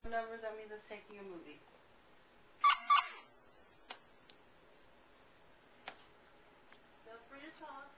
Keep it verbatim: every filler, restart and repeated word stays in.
Numbers, that means it's taking a movie. Feel free to talk.